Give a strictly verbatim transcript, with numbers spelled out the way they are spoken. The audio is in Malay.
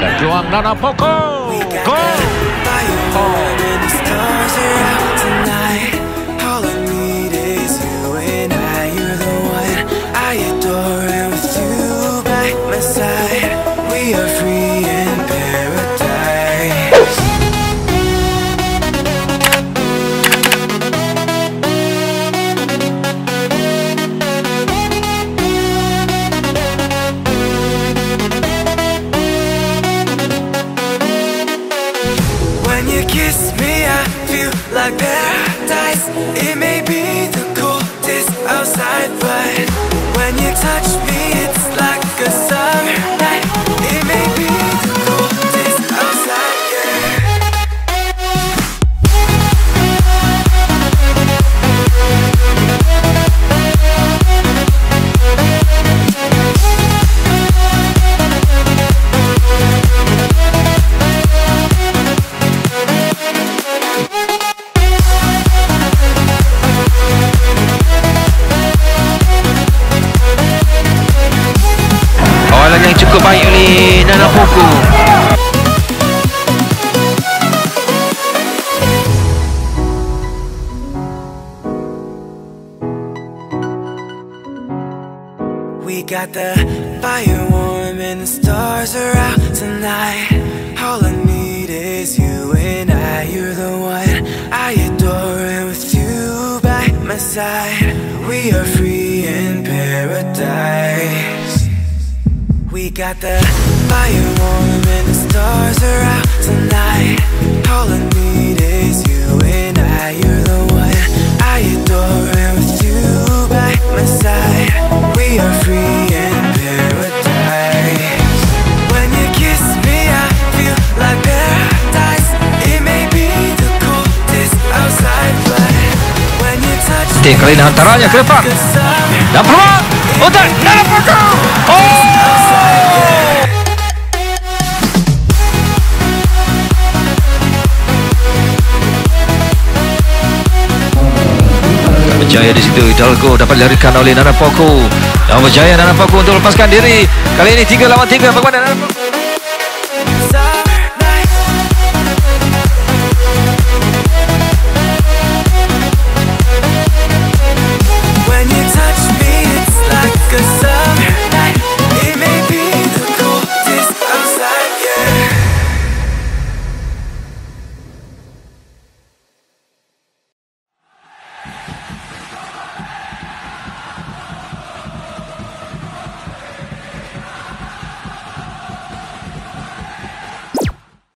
Dan peluang Nana Poku. Gol. Oh. Kiss me, I feel like paradise. It may be the coldest outside, but when you touch me, it's like a summer night. It may be the coldest outside, yang cukup baik oleh Nana Poku. we got the fire warm and the stars are out tonight. All I need is you and I. You're the one I adore, and with you by my side, we are free in paradise. We got the fire warm and the stars are out tonight. All I need is you and I. You're the one I adore, and with you by my side, we are free in paradise. When you kiss me, I feel like paradise. It may be the coldest outside, but when you touch me, kali ini hantarannya ke depan. Dan peluang untuk Nana Poku. Oh! Berjaya di situ, Hidalgo dapat dilarikan oleh Nana Poku. Dan berjaya Nana Poku untuk lepaskan diri. Kali ini tiga lawan tiga bagaimana Nana Poku?